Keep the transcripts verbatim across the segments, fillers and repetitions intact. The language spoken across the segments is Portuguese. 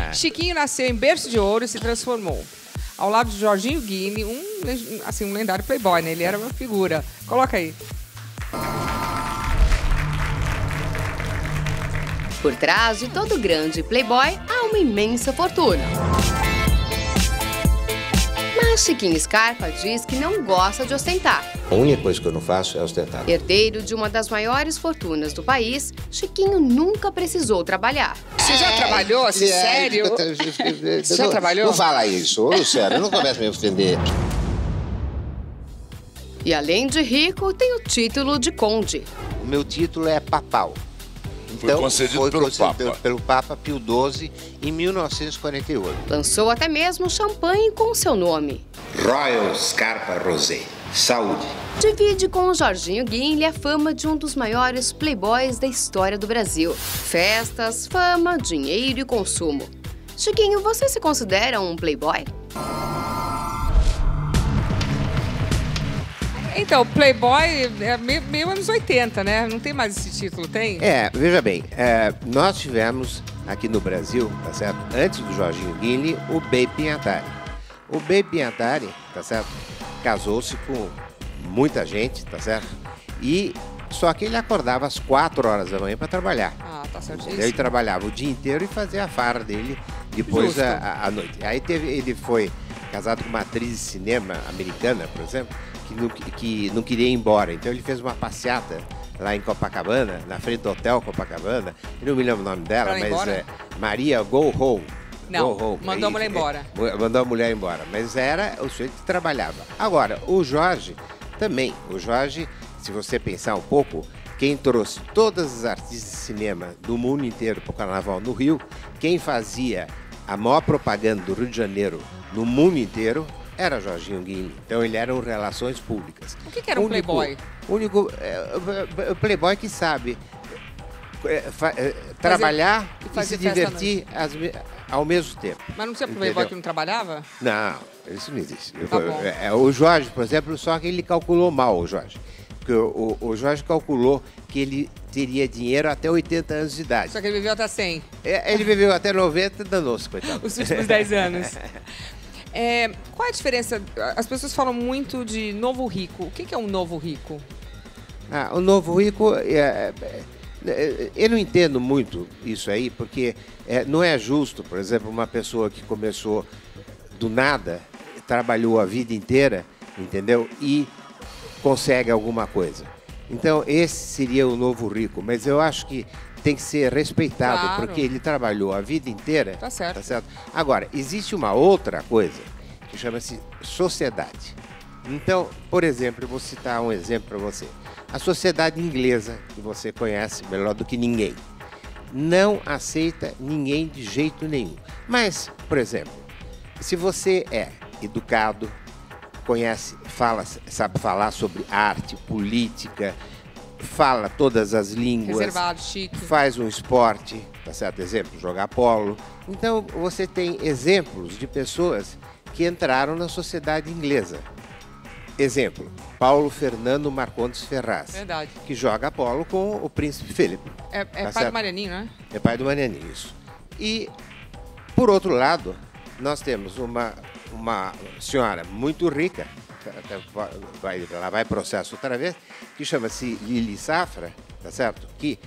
Chiquinho nasceu em berço de ouro e se transformou. Ao lado de Jorginho Guille, um, assim, um lendário playboy, né? Ele era uma figura. Coloca aí. Por trás de todo grande playboy há uma imensa fortuna. Mas Chiquinho Scarpa diz que não gosta de ostentar. A única coisa que eu não faço é ostentar. Herdeiro de uma das maiores fortunas do país, Chiquinho nunca precisou trabalhar. Você já trabalhou, assim, É, sério? Você já trabalhou? Não fala isso, ô Luciano, não começa a me ofender. E além de rico, tem o título de conde. O meu título é papal. Foi concedido foi pelo concedido Papa. pelo Papa Pio doze em mil novecentos e quarenta e oito. Lançou até mesmo champanhe com seu nome. Royal Scarpa Rosé. Saúde. Divide com o Jorginho Guille a fama de um dos maiores playboys da história do Brasil. Festas, fama, dinheiro e consumo. Chiquinho, você se considera um playboy? Então, Playboy é meio, meio anos oitenta, né? Não tem mais esse título, tem? É, veja bem, é, nós tivemos aqui no Brasil, tá certo? Antes do Jorginho Guille, o Bey Pinhatari. O Bey Pinhatari, tá certo? Casou-se com muita gente, tá certo? E só que ele acordava às quatro horas da manhã para trabalhar. Ah, tá certo. Ele trabalhava o dia inteiro e fazia a farra dele depois à, à noite. Aí teve, ele foi casado com uma atriz de cinema americana, por exemplo, que não, que não queria ir embora. Então ele fez uma passeata lá em Copacabana, na frente do Hotel Copacabana. Eu não me lembro o nome dela, Pra ir mas embora? é Maria Go Home. Não, Go home. mandou a mulher embora. É, mandou a mulher embora, mas era o sujeito que trabalhava. Agora, o Jorge também. O Jorge, se você pensar um pouco, quem trouxe todas as artistas de cinema do mundo inteiro para o Carnaval no Rio, quem fazia a maior propaganda do Rio de Janeiro no mundo inteiro era Jorginho Guille. Então ele era um relações públicas. O que, que era um único, playboy? único é, o playboy que sabe é, fa, é, trabalhar e e, fazer se festa à divertir as, ao mesmo tempo. Mas não tinha playboy Entendeu? que não trabalhava? Não, isso não existe. Tá bom. É, o Jorge, por exemplo, só que ele calculou mal, o Jorge. Porque o, o, o Jorge calculou que ele teria dinheiro até oitenta anos de idade. Só que ele viveu até cem. É, ele viveu até noventa e danou-se, coitado. Os últimos dez anos. É, qual é a diferença? As pessoas falam muito de novo rico. O que, que é um novo rico? Ah, o novo rico, é, é, eu não entendo muito isso aí, porque é, não é justo, por exemplo, uma pessoa que começou do nada, trabalhou a vida inteira, entendeu? E consegue alguma coisa. Então, esse seria o novo rico, mas eu acho que tem que ser respeitado, Claro. porque ele trabalhou a vida inteira. Tá certo. Tá certo? Agora, existe uma outra coisa que chama-se sociedade. Então, por exemplo, eu vou citar um exemplo para você. A sociedade inglesa, que você conhece melhor do que ninguém, não aceita ninguém de jeito nenhum. Mas, por exemplo, se você é educado, conhece, fala, sabe falar sobre arte, política, fala todas as línguas, Reservado, chique. faz um esporte, tá certo? Exemplo, jogar polo. Então, você tem exemplos de pessoas que entraram na sociedade inglesa. Exemplo, Paulo Fernando Marcondes Ferraz, Verdade. que joga polo com o príncipe Philip. É, é Tá pai certo? do Marianinho, né? É pai do Marianinho, isso. E, por outro lado, nós temos uma, uma senhora muito rica, até vai, ela vai processo outra vez, que chama-se Lili Safra, tá certo? Que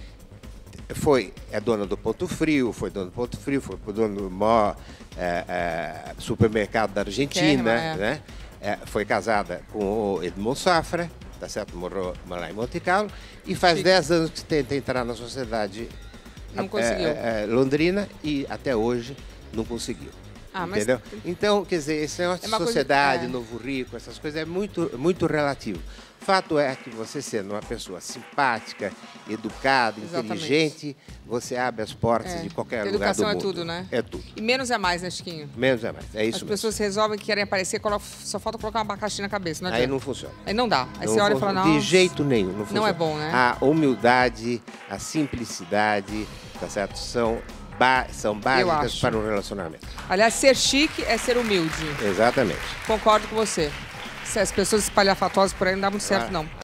foi, é dona do Ponto Frio, foi dona do Ponto Frio, foi dona do maior é, é, supermercado da Argentina, Kerma, é. né? É, foi casada com o Edmond Safra, tá certo? Morou lá em Monte Carlo, e faz Chique. dez anos que tenta entrar na sociedade Não é, conseguiu. é, é, londrina e até hoje não conseguiu. Ah, mas- Entendeu? Então, quer dizer, esse negócio É de uma coisa- sociedade, é. novo rico, essas coisas é muito, muito relativo. Fato é que você sendo uma pessoa simpática, educada, Exatamente. inteligente, você abre as portas É. de qualquer lugar Educação do é mundo. tudo, né? É tudo. E menos é mais, né, Chiquinho? Menos é mais. É isso As mesmo. pessoas resolvem que querem aparecer, colocam- só falta colocar um abacaxi na cabeça. Não Aí adianta. não funciona. Aí não dá. Aí Não você olha e funciona. fala, não. De jeito nenhum, não funciona. é bom, né? A humildade, a simplicidade, tá certo? São, ba- são básicas acho. para um relacionamento. Aliás, ser chique é ser humilde. Exatamente. Concordo com você. Se as pessoas espalhafatosas por aí não dá muito certo, Ah. não.